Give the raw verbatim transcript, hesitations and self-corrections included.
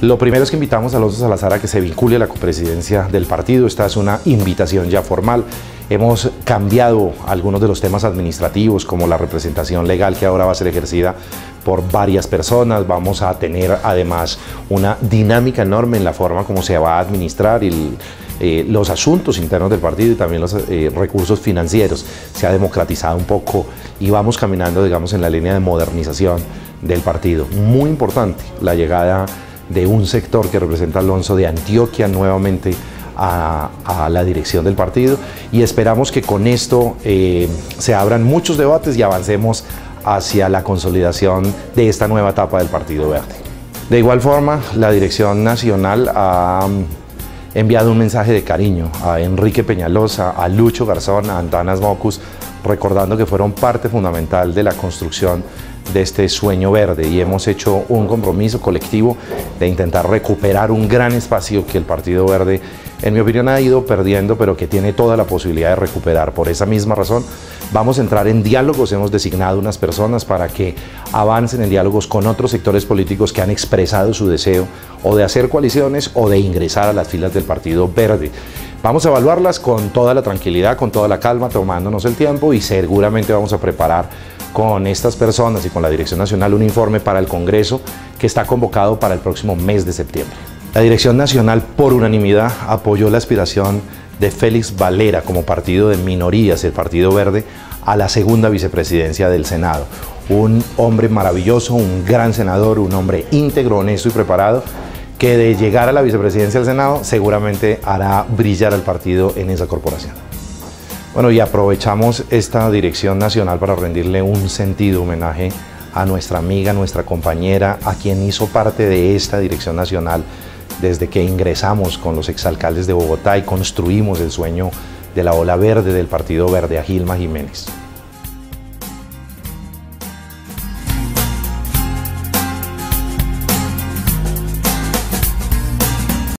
Lo primero es que invitamos a Alonso Salazar a que se vincule a la copresidencia del partido. Esta es una invitación ya formal. Hemos cambiado algunos de los temas administrativos, como la representación legal, que ahora va a ser ejercida por varias personas. Vamos a tener además una dinámica enorme en la forma como se va a administrar el, eh, los asuntos internos del partido y también los eh, recursos financieros. Se ha democratizado un poco y vamos caminando, digamos, en la línea de modernización del partido. Muy importante la llegada de un sector que representa a Alonso de Antioquia nuevamente a, a la dirección del partido, y esperamos que con esto eh, se abran muchos debates y avancemos hacia la consolidación de esta nueva etapa del Partido Verde. De igual forma, la dirección nacional ha enviado un mensaje de cariño a Enrique Peñalosa, a Lucho Garzón, a Antanas Mocus, recordando que fueron parte fundamental de la construcción de este sueño verde, y hemos hecho un compromiso colectivo de intentar recuperar un gran espacio que el Partido Verde, en mi opinión, ha ido perdiendo, pero que tiene toda la posibilidad de recuperar. Por esa misma razón vamos a entrar en diálogos. Hemos designado unas personas para que avancen en diálogos con otros sectores políticos que han expresado su deseo o de hacer coaliciones o de ingresar a las filas del Partido Verde. Vamos a evaluarlas con toda la tranquilidad, con toda la calma, tomándonos el tiempo, y seguramente vamos a preparar con estas personas y con la Dirección Nacional un informe para el Congreso que está convocado para el próximo mes de septiembre. La Dirección Nacional, por unanimidad, apoyó la aspiración de Félix Valera como partido de minorías, el Partido Verde, a la segunda vicepresidencia del Senado. Un hombre maravilloso, un gran senador, un hombre íntegro, honesto y preparado, que de llegar a la vicepresidencia del Senado seguramente hará brillar al partido en esa corporación. Bueno, y aprovechamos esta Dirección Nacional para rendirle un sentido homenaje a nuestra amiga, nuestra compañera, a quien hizo parte de esta Dirección Nacional desde que ingresamos con los exalcaldes de Bogotá y construimos el sueño de la ola verde del Partido Verde, a Gilma Jiménez.